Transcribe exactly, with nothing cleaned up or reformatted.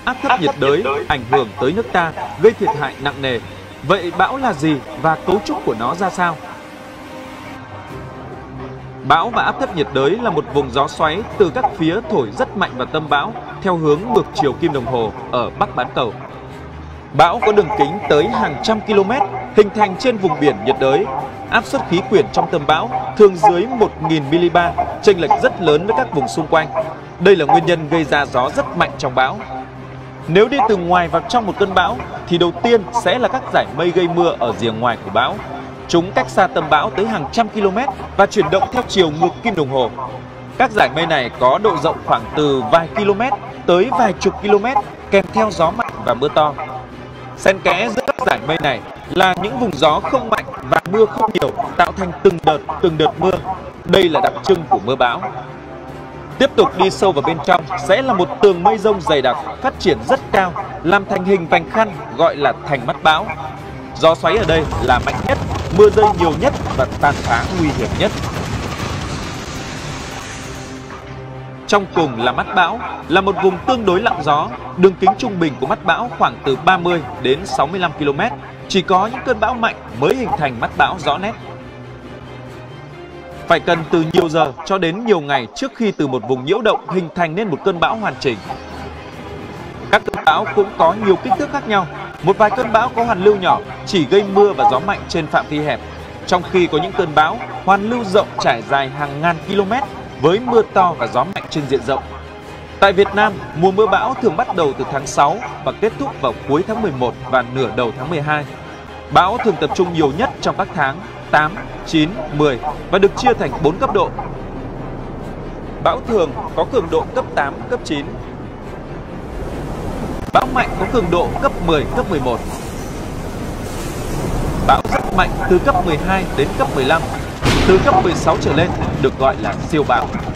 áp thấp nhiệt đới ảnh hưởng tới nước ta, gây thiệt hại nặng nề. Vậy bão là gì và cấu trúc của nó ra sao? Bão và áp thấp nhiệt đới là một vùng gió xoáy từ các phía thổi rất mạnh vào tâm bão theo hướng ngược chiều kim đồng hồ ở Bắc bán cầu. Bão có đường kính tới hàng trăm km, hình thành trên vùng biển nhiệt đới. Áp suất khí quyển trong tâm bão thường dưới một nghìn mi-li-bar, chênh lệch rất lớn với các vùng xung quanh. Đây là nguyên nhân gây ra gió rất mạnh trong bão. Nếu đi từ ngoài vào trong một cơn bão thì đầu tiên sẽ là các dải mây gây mưa ở rìa ngoài của bão. Chúng cách xa tâm bão tới hàng trăm km và chuyển động theo chiều ngược kim đồng hồ. Các dải mây này có độ rộng khoảng từ vài km tới vài chục km, kèm theo gió mạnh và mưa to. Xen kẽ giữa các dải mây này là những vùng gió không mạnh và mưa không nhiều, tạo thành từng đợt từng đợt mưa. Đây là đặc trưng của mưa bão. Tiếp tục đi sâu vào bên trong sẽ là một tường mây rông dày đặc, phát triển rất cao, làm thành hình vành khăn gọi là thành mắt bão. Gió xoáy ở đây là mạnh nhất, mưa rơi nhiều nhất và tàn phá nguy hiểm nhất. Trong cùng là mắt bão, là một vùng tương đối lặng gió. Đường kính trung bình của mắt bão khoảng từ ba mươi đến sáu mươi lăm ki lô mét. Chỉ có những cơn bão mạnh mới hình thành mắt bão rõ nét. Phải cần từ nhiều giờ cho đến nhiều ngày trước khi từ một vùng nhiễu động hình thành nên một cơn bão hoàn chỉnh. Các cơn bão cũng có nhiều kích thước khác nhau. Một vài cơn bão có hoàn lưu nhỏ, chỉ gây mưa và gió mạnh trên phạm vi hẹp, trong khi có những cơn bão hoàn lưu rộng trải dài hàng ngàn km với mưa to và gió mạnh trên diện rộng. Tại Việt Nam, mùa mưa bão thường bắt đầu từ tháng sáu và kết thúc vào cuối tháng mười một và nửa đầu tháng mười hai. Bão thường tập trung nhiều nhất trong các tháng tám, chín, mười và được chia thành bốn cấp độ. Bão thường có cường độ cấp tám, cấp chín. Bão mạnh có cường độ cấp mười, cấp mười một. Bão rất mạnh từ cấp mười hai đến cấp mười lăm. Từ cấp mười sáu trở lên được gọi là siêu bão.